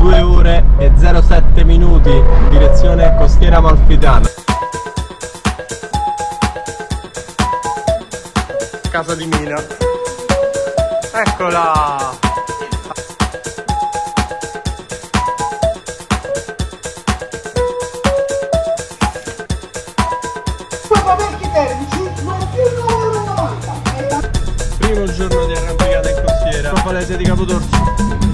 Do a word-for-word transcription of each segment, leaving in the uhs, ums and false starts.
due ore e zero sette minuti direzione Costiera Amalfitana. Casa di Mina. Eccola! Primo giorno di arrampicata in costiera, Palese di Capotorso.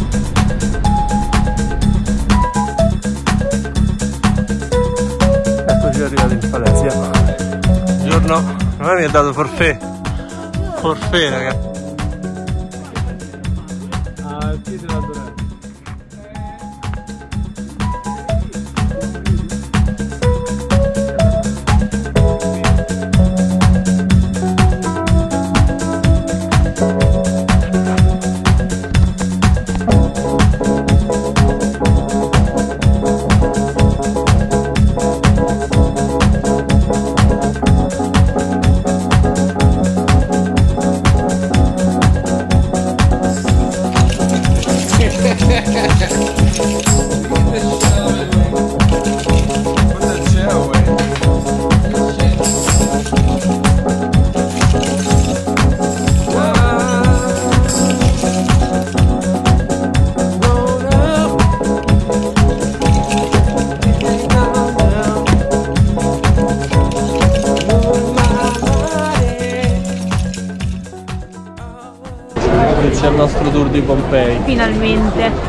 Eccoci arrivati in Palesia. Buongiorno, a me mi ha dato forfè. Forfè, ragazzi. Ah, chi te l'ha donato? Inizia il nostro tour di Pompei. Finalmente.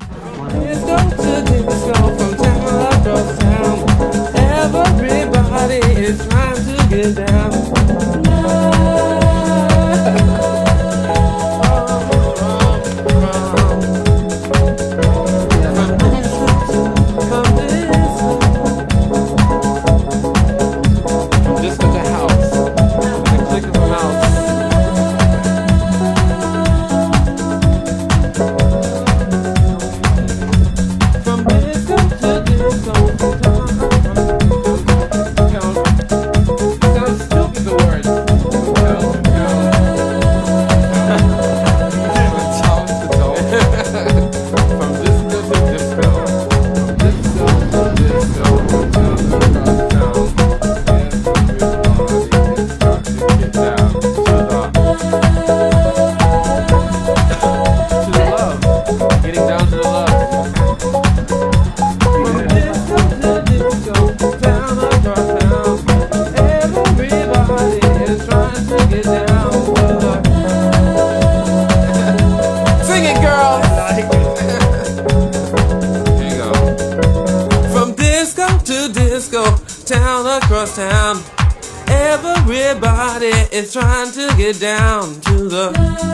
Town across town, everybody is trying to get down to the.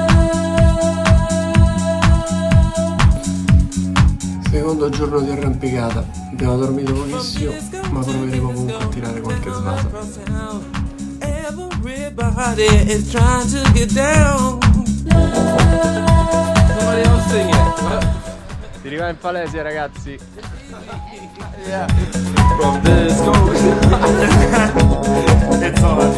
Secondo giorno di arrampicata, abbiamo dormito pochissimo, ma proveremo comunque a tirare qualche svasa. Everybody is trying to get down. Somebody else sing it. Si arriva in Palesia, ragazzi. Yeah. From this coast, it's on.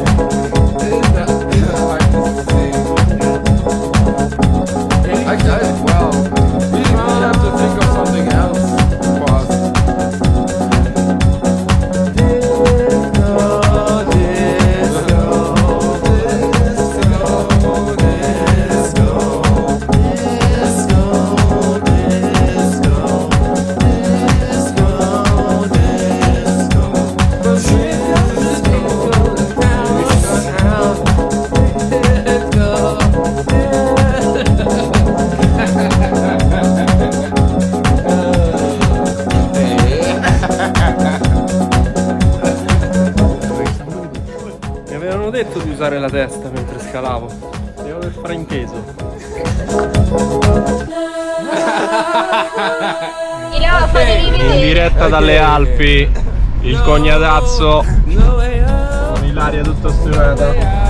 I guess, well, we might have to think of something else. Pause. Disco, disco, disco, disco, disco, disco. Detto di usare la testa mentre scalavo, devo aver frainteso. In diretta dalle Alpi, il cognatazzo con Ilaria tutto studiata.